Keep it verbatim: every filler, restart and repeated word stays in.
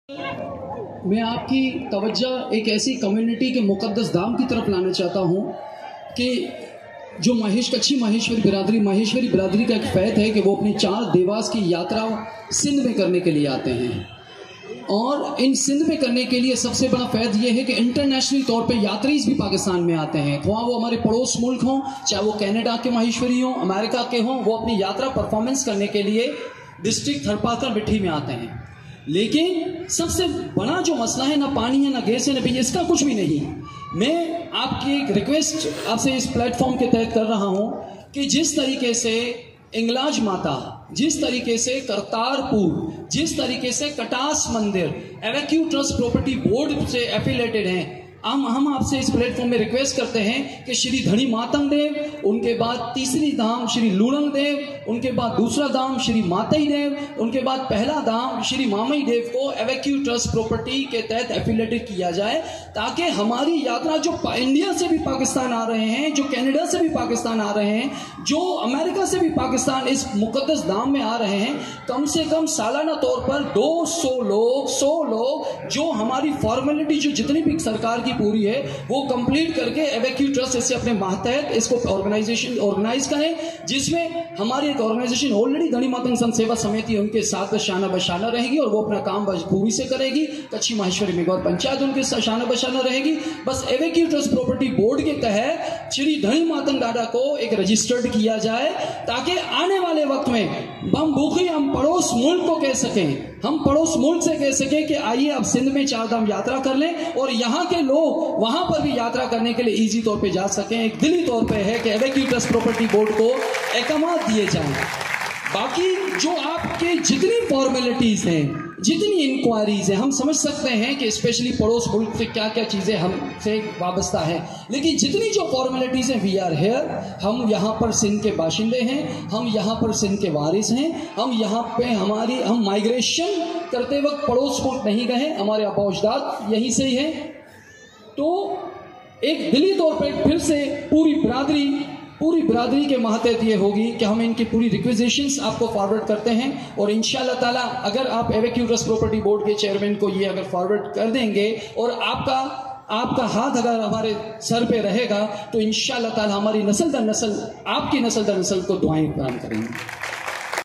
मैं आपकी तवज्जो एक ऐसी कम्युनिटी के मुक़द्दस धाम की तरफ लाना चाहता हूँ कि जो महेश कच्छी माहेश्वरी बिरादरी माहेश्वरी बिरादरी का एक फ़ैद है कि वो अपनी चार देवास की यात्रा सिंध में करने के लिए आते हैं। और इन सिंध में करने के लिए सबसे बड़ा फ़ैद ये है कि इंटरनेशनल तौर पे यात्रीज भी पाकिस्तान में आते हैं, वहाँ वो हमारे पड़ोस मुल्क हों, चाहे वो कनाडा के माहेश्वरी हों, अमेरिका के हों, वो अपनी यात्रा परफॉर्मेंस करने के लिए डिस्ट्रिक्ट थरपाकर मिट्टी में आते हैं। लेकिन सबसे बड़ा जो मसला है, ना पानी है, ना गैस है, ना बिजली, इसका कुछ भी नहीं। मैं आपकी एक रिक्वेस्ट आपसे इस प्लेटफॉर्म के तहत कर रहा हूं कि जिस तरीके से इंगलाज माता, जिस तरीके से करतारपुर, जिस तरीके से कटास मंदिर एवेक्यू ट्रस्ट प्रॉपर्टी बोर्ड से एफिलेटेड हैं, हम हम आपसे इस प्लेटफॉर्म में रिक्वेस्ट करते हैं कि श्री धनी मातंग देव, उनके बाद तीसरी धाम श्री लूणंग देव, उनके बाद दूसरा धाम श्री मातई देव, उनके बाद पहला धाम श्री मामई देव को एवेक्यू ट्रस्ट प्रॉपर्टी के तहत एफिलेटेड किया जाए, ताकि हमारी यात्रा जो इंडिया से भी पाकिस्तान आ रहे हैं, जो कनाडा से भी पाकिस्तान आ रहे हैं, जो अमेरिका से भी पाकिस्तान इस मुकद्दस धाम में आ रहे हैं, कम से कम सालाना तौर पर दो सौ लोग सौ लोग जो हमारी फॉर्मेलिटी जो जितनी भी सरकार की पूरी है वो कंप्लीट करके एवेक्यू ट्रस्ट इससे अपने मातहत इसको ऑर्गेनाइजेशन ऑर्गेनाइज करें, जिसमें हमारी एक ऑर्गेनाइजेशन ऑलरेडी धनी मातंग संत सेवा समिति उनके साथ शाना बशाना रहेगी और वो अपना काम बखूबी से करेगी। कच्छी माहेश्वरी मेघौर पंचायत उनके साथ शाना बशाना रहेगी। बस एवेक्यू ट्रस्ट प्रॉपर्टी बोर्ड के तहत श्री धनी मातंग डाडा को एक रजिस्टर्ड किया जाए, ताकि आने वाले वक्त में हम भूखी हम पड़ोस मुल्क को कह सकें, हम पड़ोस मुल्क से कह सकें कि आइए अब सिंध में चार धाम यात्रा कर लें और यहाँ के लोग वहां पर भी यात्रा करने के लिए इजी तौर पे जा सकें। एक दिली तौर पे है कि एवेक्यू ट्रस्ट प्रॉपर्टी बोर्ड को अहकामात दिए जाएं। बाकी जो आपके जितनी फॉर्मेलिटीज हैं, जितनी इंक्वायरीज हैं, हम समझ सकते हैं कि स्पेशली पड़ोस मुल्क से क्या क्या चीज़ें हमसे वाबस्ता है, लेकिन जितनी जो फॉर्मेलिटीज हैं, वी आर हेयर, हम यहाँ पर सिंध के बाशिंदे हैं, हम यहाँ पर सिंध के वारिस हैं, हम यहाँ पे हमारी हम माइग्रेशन करते वक्त पड़ोस मुल्क नहीं गए, हमारे अपोजदाद यहीं से ही हैं। तो एक दिली तौर पर फिर से पूरी बिरादरी पूरी बिरादरी के महत्व ये होगी कि हम इनकी पूरी रिक्वेजिशंस आपको फॉरवर्ड करते हैं और इंशाल्लाह ताला अगर आप एवेक्यू ट्रस्ट प्रॉपर्टी बोर्ड के चेयरमैन को ये अगर फॉरवर्ड कर देंगे और आपका आपका हाथ अगर हमारे सर पे रहेगा तो इंशाल्लाह ताला हमारी नस्ल दर नस्ल आपकी नस्ल दर नस्ल को दुआएं प्रदान करेंगे।